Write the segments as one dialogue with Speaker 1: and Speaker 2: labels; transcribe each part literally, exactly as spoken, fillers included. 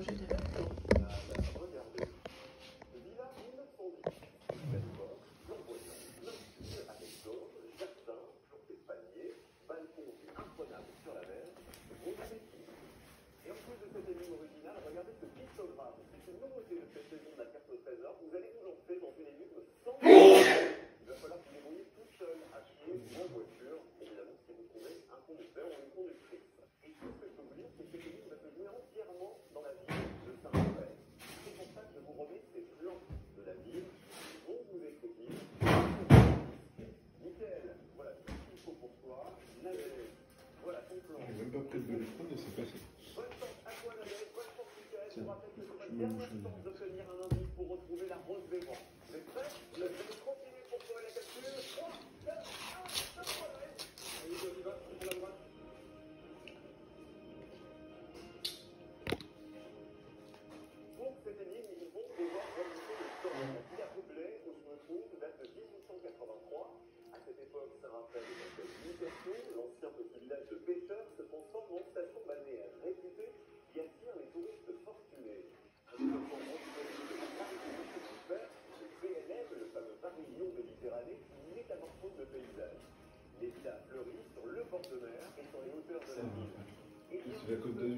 Speaker 1: projet de...
Speaker 2: La Côte d'Azur.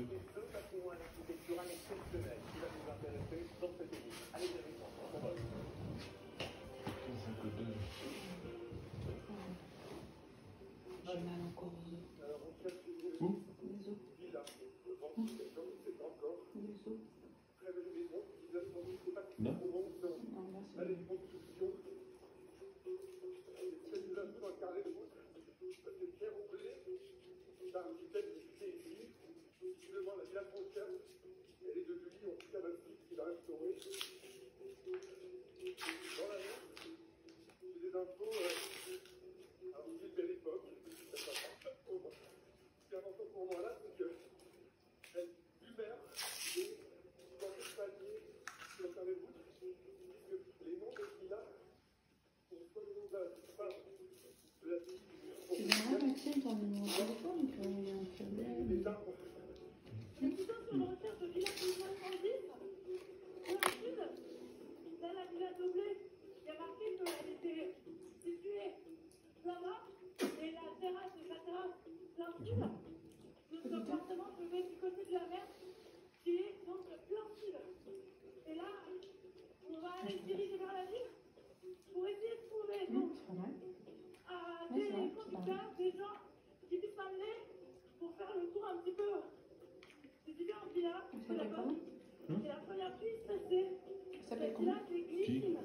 Speaker 1: J'ai mal encore aux os.
Speaker 2: Où?
Speaker 1: Les os. Hum. Les os.
Speaker 2: Non.
Speaker 1: Non, là c'est... Tu donneras Maxime ton numéro de téléphone qu'il y a un problème.
Speaker 3: C'est plutôt sur la recherche de village soixante-dix. Au sud, dans la villa Doblé, il y a marqué qu'elle était située là-bas et la terrasse de sa terrasse plein sud. Notre appartement se fait du côté de la mer qui est donc plein sud. Et là, on va aller se diriger vers la ville pour essayer de trouver donc à des conducteurs, des gens qui puissent m'amener pour faire le tour un petit peu des différentes villas. C'est la bonne. Et la première piste, c'est cette villa qui est Glycine.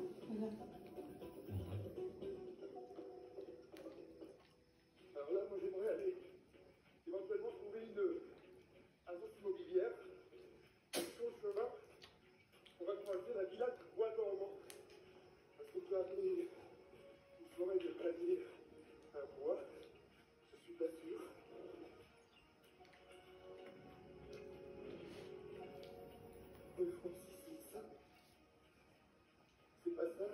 Speaker 4: Alors là, moi j'aimerais aller éventuellement trouver une agence immobilière. Sur le chemin, on va croiser la villa du Bois dormant. Parce qu'on peut appeler une forêt de panier un bois, je suis pas sûr. Rue Francis, c'est ça? C'est pas ça?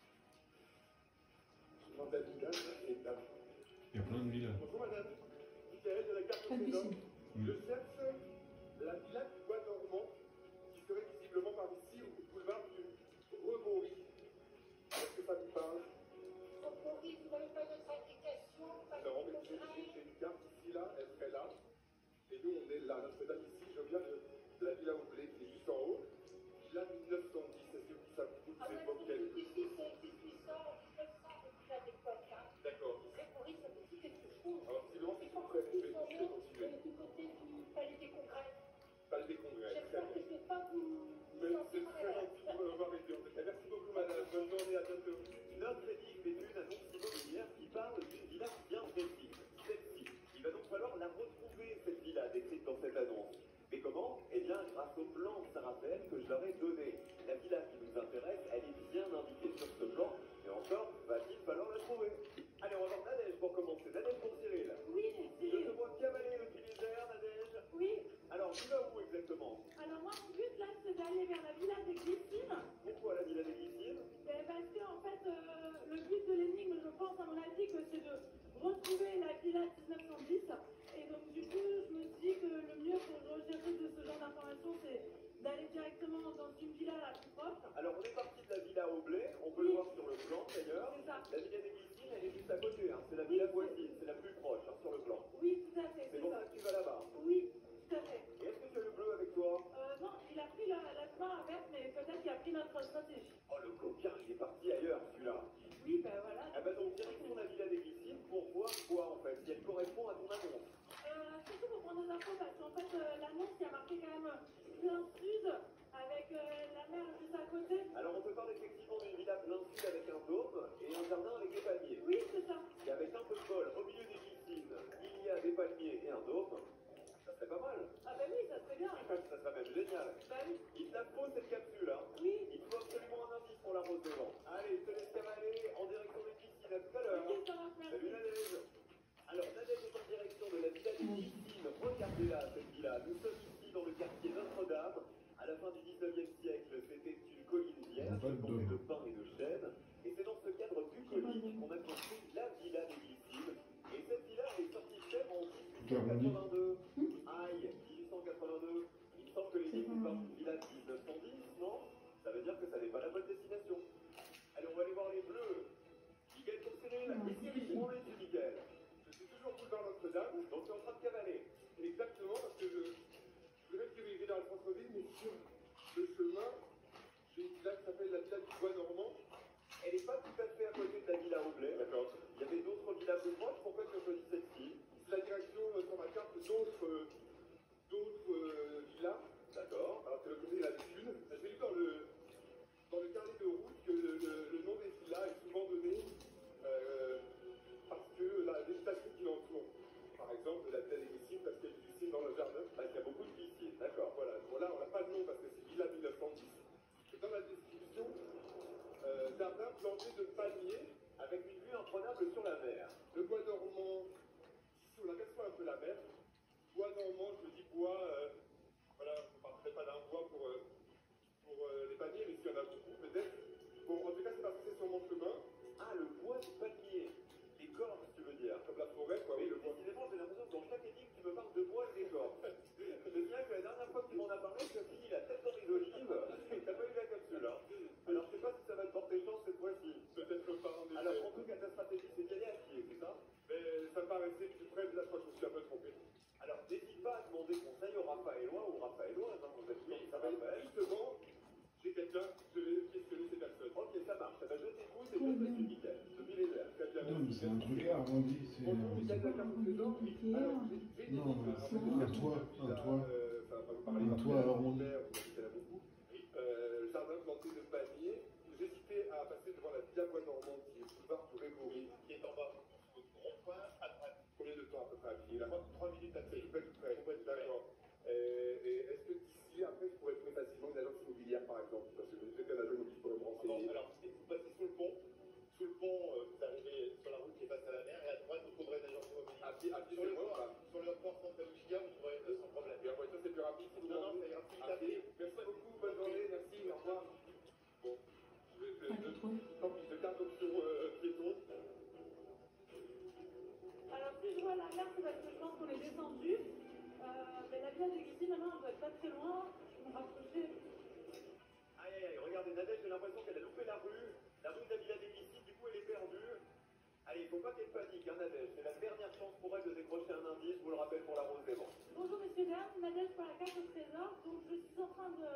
Speaker 4: Je demande la villa, et là.
Speaker 2: Il y a plein de villas.
Speaker 4: Bonjour madame, Michael de la carte
Speaker 1: Pas de
Speaker 4: Prénom.
Speaker 1: piscine.
Speaker 4: Je cherche la villa du Bois dormant qui serait visiblement par ici au boulevard du Rebourry. Est-ce que ça vous parle?
Speaker 5: Rebourry, vous n'avez pas d'autre indication?
Speaker 4: Non, mais j'ai j'ai une carte ici, là, elle serait là. Et nous, on est là. Notre-Dame ici, je viens de, de la villa au blé qui est juste en haut. Villa mille neuf cent dix, est-ce que ça vous coûte
Speaker 5: Ah
Speaker 4: ces
Speaker 5: ben,
Speaker 4: époques quelles?
Speaker 5: ici, c'est dix-huit cents, mille neuf cents, depuis la d'époque. Hein.
Speaker 4: D'accord.
Speaker 5: Rebourry, ça veut dire quelque chose.
Speaker 4: Alors, sinon,
Speaker 5: C'est
Speaker 4: c'est
Speaker 5: pas
Speaker 4: prêt. Je
Speaker 5: plus
Speaker 4: vais,
Speaker 5: son
Speaker 4: je vais
Speaker 5: nom,
Speaker 4: continuer.
Speaker 5: euh, du côté du Palais des Congrès.
Speaker 4: Palais des Congrès. Très
Speaker 5: J'espère que
Speaker 4: bien.
Speaker 5: je ne vais pas vous...
Speaker 4: Mais c'est très gentil de m'avoir été en tout cas. Merci beaucoup, madame. Bonne journée, à bientôt.
Speaker 6: Notre équipe est une annonce immobilière qui parle d'une villa bien précise. Celle-ci. Il va donc falloir la retrouver, cette villa décrite dans cette annonce. Mais comment? Eh bien, grâce au plan de Sarapel que je leur ai donné. La villa qui nous intéresse, elle est bien indiquée sur ce plan. Et encore, va-t-il falloir la trouver? Allez, on va voir Nadège pour commencer. Nadège pour Cyril.
Speaker 3: Oui,
Speaker 6: Je
Speaker 3: Cyril.
Speaker 6: te vois cavaler le Tunisère, Nadège.
Speaker 3: Oui.
Speaker 6: Alors, tu vas où exactement?
Speaker 3: Alors moi, mon but là, c'est d'aller vers la villa des Glycines.
Speaker 6: Pourquoi la villa des Glycines?
Speaker 3: Ben, parce que en fait, euh, le but de l'énigme, je pense à mon avis, que c'est de retrouver la villa dix-neuf cent dix. Et donc du coup, je me dis que le mieux pour rechercher de ce genre d'informations, c'est d'aller proche.
Speaker 6: Alors, on est parti de la villa au blé, on peut le voir sur le plan d'ailleurs.
Speaker 3: C'est ça.
Speaker 6: La villa des Glycines, elle est juste à côté, hein. C'est la villa voisine, c'est la plus proche hein, sur le plan.
Speaker 3: Oui, tout à fait.
Speaker 6: C'est pour ça que tu vas là-bas.
Speaker 3: Oui, tout à fait.
Speaker 6: Et est-ce que tu as le bleu avec toi?
Speaker 3: Euh, non, il a pris la, la main inverse, mais peut-être qu'il a pris notre stratégie.
Speaker 6: Oh, le coquin, il est parti ailleurs, celui-là.
Speaker 3: Oui, ben voilà.
Speaker 6: Ah bah donc, direction la villa des Glycines pour voir quoi, en fait, si elle correspond à ton annonce.
Speaker 3: Euh, surtout pour prendre des infos, parce qu'en fait, euh, l'annonce qui a marqué quand même plein sud, avec euh, la mer juste à côté.
Speaker 6: Alors, on te parle effectivement d'une villa plein sud avec un dôme et un jardin avec des palmiers.
Speaker 3: Oui, c'est ça.
Speaker 6: Et avec un peu de bol, au milieu des Glycines, il y a des palmiers et un dôme. Ça serait pas mal.
Speaker 3: Ah ben oui, ça serait bien.
Speaker 6: Ça serait même génial.
Speaker 3: Ben oui.
Speaker 6: Il te la faut cette capsule, hein.
Speaker 3: Oui.
Speaker 6: Il te faut absolument un indice pour la rose des vents. Allez, je te laisse cavaler en direction des Glycines. À tout à l'heure.
Speaker 3: Ok, ça marche, merci.
Speaker 6: Salut Nadège. Alors Nadège est en direction de la villa des Glycines. Regardez là cette villa. Nous sommes ici dans le quartier Notre-Dame. À la fin du dix-neuvième siècle, c'était une colline vierge composée de pins et de chênes. Et c'est dans ce cadre bucolique qu'on a construit la villa des Glycines. Et cette villa est sortie chère en dix-huit cent quatre-vingt-deux. Aïe, dix-huit cent quatre-vingt-deux. Il me semble que les débuts partent d'une villa de mille neuf cent dix, non? Ça veut dire que ça n'est pas la bonne destination. Allez, on va aller voir les bleus. Miguel Courcéril, ici, on est du Miguel.
Speaker 4: Je suis toujours boulevard Notre-Dame.
Speaker 6: Donc tu es en train de cavaler.
Speaker 4: Exactement, parce que je, je vais me diriger dans le centre-ville, mais sur le chemin, j'ai une villa qui s'appelle la villa du Bois Normand.
Speaker 6: Elle n'est pas tout à fait à côté de la villa au blé.
Speaker 4: D'accord.
Speaker 6: Il y avait d'autres villas plus proches. Pourquoi tu as choisi celle-ci?
Speaker 4: C'est la direction euh, sur ma carte d'autres euh, d'autres euh, villas.
Speaker 6: D'accord.
Speaker 4: Alors que le côté, il a des thunes. J'ai lu dans le, dans le carnet de route que le, le, le nom des villas est souvent donné euh, parce que la végétation qui l'entoure. Par exemple, la villa des Glycines, parce qu'il y a des Glycines dans le jardin.
Speaker 6: Parce qu'il y a beaucoup de piscines. D'accord.
Speaker 4: Voilà. Bon, là, on n'a pas de nom parce que c'est villa mille neuf cent dix. Et dans la description, euh, jardin planté de palmiers.
Speaker 6: Avec une vue imprenable sur la mer.
Speaker 4: Le bois dormant, si on aperçoit un peu la mer, bois dormant, je me dis bois, euh, voilà, on ne parlerait pas d'un bois pour, euh, pour euh, les palmiers, mais s'il y en a beaucoup, peut-être. Bon, en tout cas, c'est parce que c'est sur mon chemin,
Speaker 6: Ah, le bois du palmier. L'écorce, tu veux dire.
Speaker 4: comme la forêt, quoi,
Speaker 6: Oui,
Speaker 4: oui, le bois.
Speaker 6: décidément, j'ai l'impression que dans chaque énigme, tu me parles de bois et d'écorce. Je me souviens que la dernière fois que tu m'en as parlé, tu as fini la tête dans les olives. Et t'as pas eu la capsule, hein. Alors, je sais pas si ça va te porter chance cette fois-ci.
Speaker 4: Peut-être pas, en effet.
Speaker 6: Alors, en tout cas, ta stratégie, c'est d'y aller à pied, c'est ça?
Speaker 4: Mais ça me paraissait plus près, de la fois, je me suis un peu trompé.
Speaker 6: Alors, n'hésite pas à demander conseil aux Raphaélois ou aux Raphaéloises, hein, vous êtes
Speaker 4: Oui,
Speaker 6: sûr que
Speaker 4: ça
Speaker 6: ça
Speaker 4: va
Speaker 6: va
Speaker 4: être
Speaker 6: faire.
Speaker 4: justement, j'ai quelqu'un, je vais questionner ces personnes.
Speaker 6: Ok, ça marche. Eh ben, je t'écoute et je te suis nickel. Depuis les airs.
Speaker 4: Très bien,
Speaker 2: Non, mais
Speaker 4: merci.
Speaker 2: c'est un truc arrondi, c'est
Speaker 4: Bonjour, Michael
Speaker 2: un...
Speaker 4: Lacarte Trésor. Oui, alors, j'ai- j'ai
Speaker 2: Non,
Speaker 4: des-
Speaker 2: mais
Speaker 4: alors,
Speaker 2: un toit, un toit.
Speaker 4: euh, ça va pas vous parler
Speaker 2: Un
Speaker 4: parce
Speaker 2: toit
Speaker 4: que la
Speaker 2: arrondi.
Speaker 4: mer, vous habitez là beaucoup. Euh, jardin planté de palmiers. J'hésitais à passer devant la villa Bois Normand qui est boulevard pour Grégory, qui est en bas. Au rond-point à droite. Combien de temps à peu près à pied là? trois minutes à pied. Tout près, tout près. D'accord. Euh, et est-ce que d'ici, après, je pourrais trouver facilement une agence immobilière par exemple? Parce que je sais qu'un agent immobilier pourrait me renseigner.
Speaker 7: Alors, vous passez sous le pont. Sous le pont, euh, vous arrivez sur la route qui est face à la mer, et à droite, vous trouverez une agence immobilière.
Speaker 4: À pied, à pied,
Speaker 7: Sur
Speaker 4: c'est
Speaker 7: le
Speaker 4: bon,
Speaker 7: port,
Speaker 4: ça.
Speaker 7: sur le port Centre-Lucia, vous trouverez euh, sans problème.
Speaker 4: Et en voiture, c'est plus rapide si vous
Speaker 7: Non, non,
Speaker 4: m'emmenez.
Speaker 7: ça ira plus vite
Speaker 4: À
Speaker 7: à pied.
Speaker 4: pied. Merci beaucoup, bonne journée, merci, au revoir. Bon, je vais, je, je, tant pis, je garde l'option euh, piéton.
Speaker 3: Alors, si je vois la mer, c'est parce que je pense qu'on est descendu. Euh, mais la villa des Glycines, maintenant, elle doit être pas très loin. Je vais me rapprocher.
Speaker 6: Aïe, aïe, aïe, regardez, Nadège, j'ai l'impression qu'elle a loupé la rue. La rue de la Villa des Glycines, du coup, elle est perdue. Allez, il faut pas qu'elle panique, hein, Nadège. C'est la dernière chance pour elle de décrocher un indice, je vous le rappelle, pour la rose des vents.
Speaker 3: Bonjour, messieurs, dames. Nadège pour la carte au trésor. Donc, je suis en train de